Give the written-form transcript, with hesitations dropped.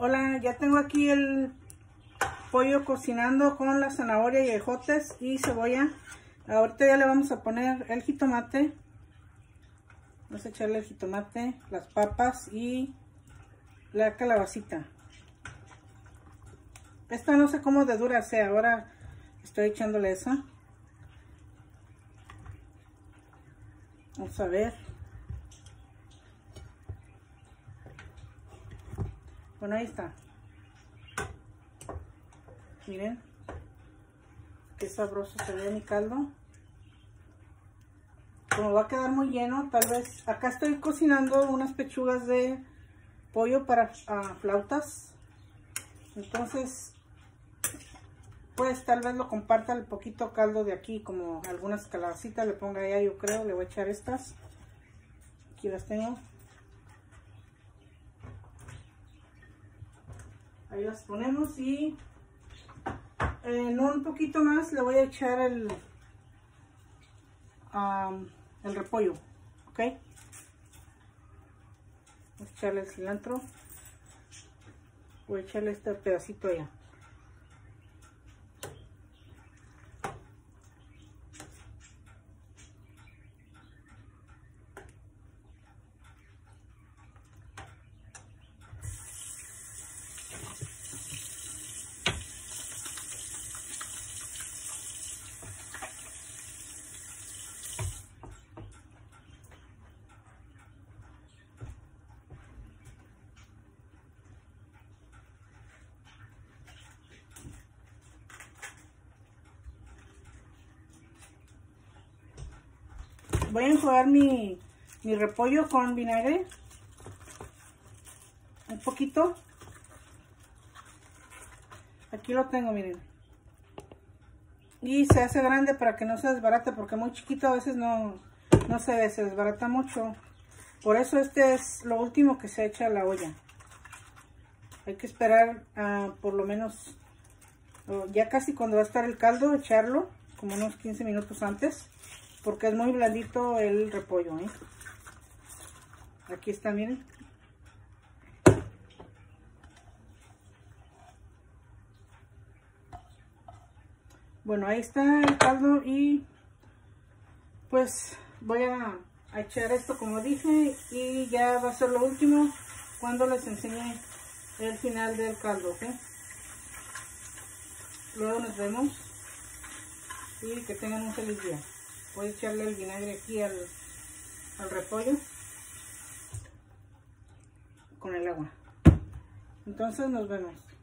Hola, ya tengo aquí el pollo cocinando con la zanahoria y ejotes y cebolla. Ahorita ya le vamos a poner el jitomate. Vamos a echarle el jitomate, las papas y la calabacita. Esta no sé cómo de dura sea, ahora estoy echándole esa. Vamos a ver. Bueno, ahí está. Miren qué sabroso se ve mi caldo. Como va a quedar muy lleno, tal vez acá estoy cocinando unas pechugas de pollo para flautas. Entonces, pues tal vez lo comparta el poquito caldo de aquí, como algunas calabacitas le ponga allá, yo creo. Le voy a echar estas. Aquí las tengo. Ahí las ponemos y en un poquito más le voy a echar el repollo, ok. Voy a echarle el cilantro. Voy a echarle este pedacito allá. Voy a enjuagar mi repollo con vinagre. Un poquito. Aquí lo tengo, miren. Y se hace grande para que no se desbarate, porque muy chiquito a veces no se ve, se desbarata mucho. Por eso este es lo último que se echa a la olla. Hay que esperar por lo menos, ya casi cuando va a estar el caldo, echarlo como unos 15 minutos antes. Porque es muy blandito el repollo, ¿eh? Aquí está, miren. Bueno, ahí está el caldo y pues voy a echar esto como dije y ya va a ser lo último cuando les enseñe el final del caldo, ¿ok? Luego nos vemos y que tengan un feliz día. Voy a echarle el vinagre aquí al repollo con el agua. Entonces nos vemos.